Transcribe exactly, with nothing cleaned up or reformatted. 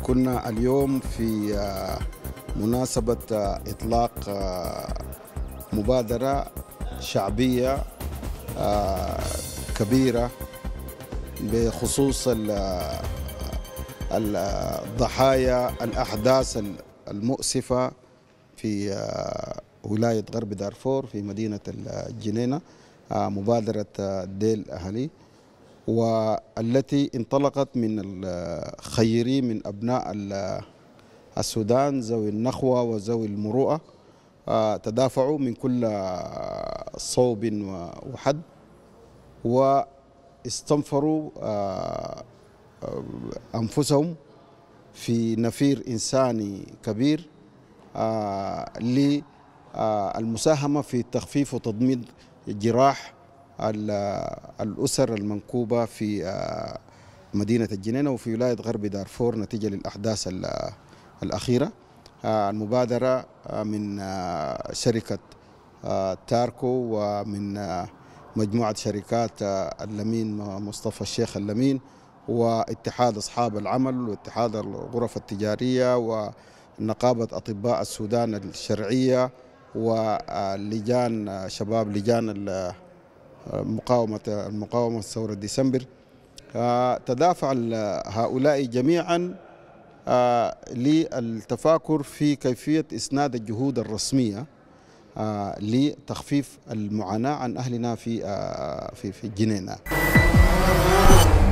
كنا اليوم في مناسبة إطلاق مبادرة شعبية كبيرة بخصوص الضحايا الأحداث المؤسفة في ولاية غرب دارفور في مدينة الجنينة، مبادرة ديل أهلي، والتي انطلقت من الخيرين من أبناء السودان ذوي النخوة وذوي المروءة، تدافعوا من كل صوب وحد واستنفروا أنفسهم في نفير إنساني كبير للمساهمة في تخفيف وتضميد جراح الأسر المنكوبة في مدينة الجنينة وفي ولاية غرب دارفور نتيجة للأحداث الأخيرة. المبادرة من شركة تاركو ومن مجموعة شركات اللمين مصطفى الشيخ اللمين واتحاد أصحاب العمل واتحاد الغرف التجارية ونقابة أطباء السودان الشرعية ولجان شباب لجان المقاومة المقاومة ثورة ديسمبر. تدافع هؤلاء جميعا للتفاكر في كيفية إسناد الجهود الرسمية لتخفيف المعاناة عن أهلنا في في في الجنينة.